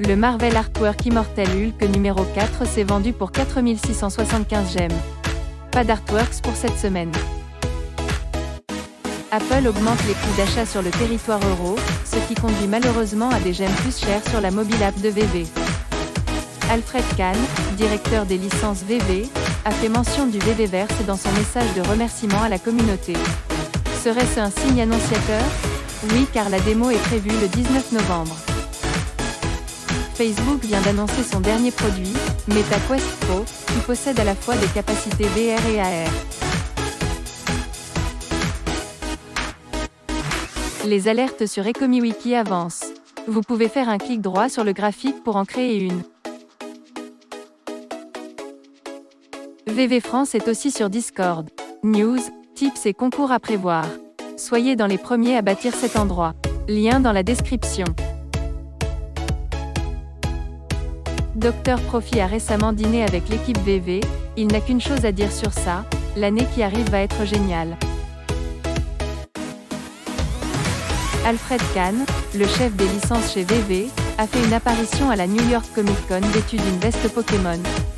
Le Marvel Artwork Immortal Hulk numéro 4 s'est vendu pour 4675 gemmes. Pas d'artworks pour cette semaine. Apple augmente les prix d'achat sur le territoire euro, ce qui conduit malheureusement à des gemmes plus chères sur la mobile app de VV. Alfred Kahn, directeur des licences VV, a fait mention du VVverse dans son message de remerciement à la communauté. Serait-ce un signe annonciateur? Oui, car la démo est prévue le 19 novembre. Facebook vient d'annoncer son dernier produit, Meta Quest Pro, qui possède à la fois des capacités VR et AR. Les alertes sur EcomiWiki avancent. Vous pouvez faire un clic droit sur le graphique pour en créer une. VV France est aussi sur Discord. News, tips et concours à prévoir. Soyez dans les premiers à bâtir cet endroit. Lien dans la description. Dr Profi a récemment dîné avec l'équipe VV, il n'a qu'une chose à dire sur ça, l'année qui arrive va être géniale. Alfred Kahn, le chef des licences chez VV, a fait une apparition à la New York Comic Con vêtu d'une veste Pokémon.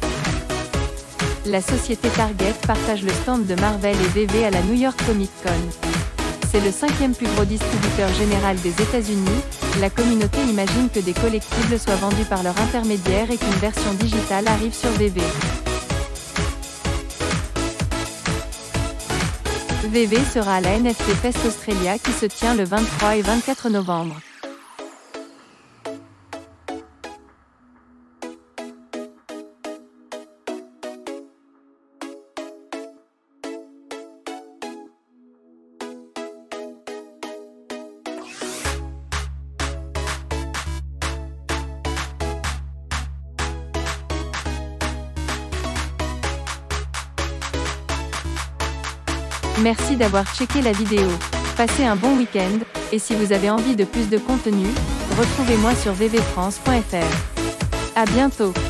La société Target partage le stand de Marvel et VV à la New York Comic Con. C'est le 5e plus gros distributeur général des États-Unis. La communauté imagine que des collectibles soient vendus par leur intermédiaire et qu'une version digitale arrive sur VV. VV sera à la NFT Fest Australia qui se tient le 23 et 24 novembre. Merci d'avoir checké la vidéo. Passez un bon week-end, et si vous avez envie de plus de contenu, retrouvez-moi sur vvfrance.fr. À bientôt.